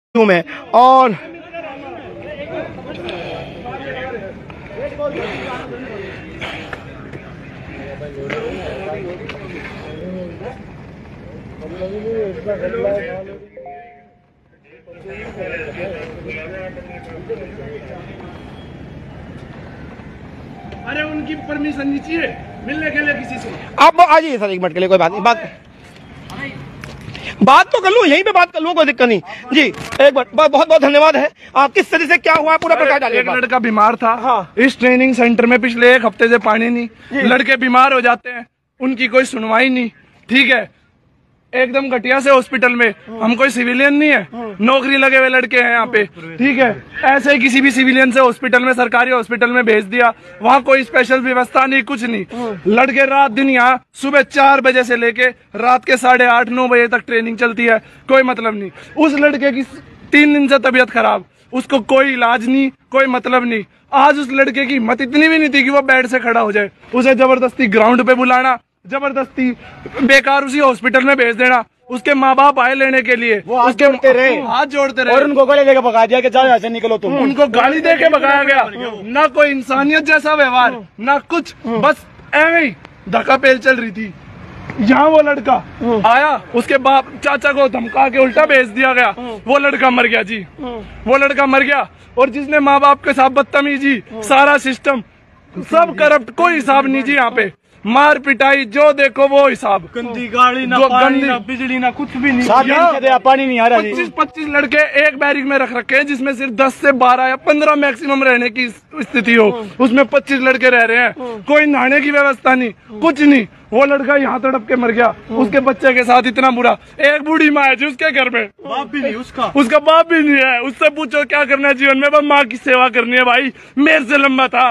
में। और अरे उनकी परमिशन नहीं चाहिए मिलने के लिए किसी से। आप आ जाइए सर, एक मिनट के लिए, कोई बात नहीं, बात तो कर लूँ, यहीं पे बात कर लूँ, कोई दिक्कत नहीं जी। एक बार बहुत बहुत धन्यवाद है। किस तरह से क्या हुआ पूरा प्रकाश डालिए। एक लड़का बीमार था। हाँ। इस ट्रेनिंग सेंटर में पिछले एक हफ्ते से पानी नहीं। लड़के बीमार हो जाते हैं, उनकी कोई सुनवाई नहीं। ठीक है, एकदम घटिया से हॉस्पिटल में। हम कोई सिविलियन नहीं है, नौकरी लगे हुए लड़के हैं यहाँ पे। ठीक है, ऐसे ही किसी भी सिविलियन से हॉस्पिटल में, सरकारी हॉस्पिटल में भेज दिया। वहाँ कोई स्पेशल व्यवस्था नहीं, कुछ नहीं। लड़के रात दिन यहाँ सुबह 4 बजे से लेके रात के 8:30-9 बजे तक ट्रेनिंग चलती है, कोई मतलब नहीं। उस लड़के की 3 दिन से तबीयत खराब, उसको कोई इलाज नहीं, कोई मतलब नहीं। आज उस लड़के की हिम्मत इतनी भी नहीं थी कि वो बेड से खड़ा हो जाए। उसे जबरदस्ती ग्राउंड पे बुलाना, जबरदस्ती बेकार उसी हॉस्पिटल में भेज देना। उसके माँ बाप आए लेने के लिए, वो हाथ जोड़ते रहे और उनको गले देके भगा दिया कि जाओ यहाँ से निकलो तुम। उनको गाली दे के भगाया गया। ना कोई इंसानियत जैसा व्यवहार, ना कुछ, बस ऐਵੇਂ ही धक्का पेल चल रही थी। यहाँ वो लड़का आया, उसके बाप चाचा को धमका के उल्टा भेज दिया गया। वो लड़का मर गया जी, वो लड़का मर गया। और जिसने माँ बाप के साथ बदतमीजी, सारा सिस्टम सब करप्ट, कोई हिसाब नहीं जी। यहाँ पे मार पिटाई जो देखो वो हिसाब। गंदी गाड़ी, ना पानी, ना बिजली, ना कुछ भी नहीं। पानी नहीं आ रहा। 25 लड़के एक बैरिक में रख रखे हैं, जिसमें सिर्फ 10 से 12 या 15 मैक्सिमम रहने की स्थिति हो। उसमें 25 लड़के रह रहे हैं, कोई नहाने की व्यवस्था नहीं, कुछ नहीं। वो लड़का यहाँ तड़प के मर गया, उसके बच्चे के साथ इतना बुरा। एक बूढ़ी माँ है जी उसके घर में, बाप भी नहीं उसका बाप भी नहीं है। उससे पूछो क्या करना है जीवन में, बस माँ की सेवा करनी है भाई। मेरे से लंबा था।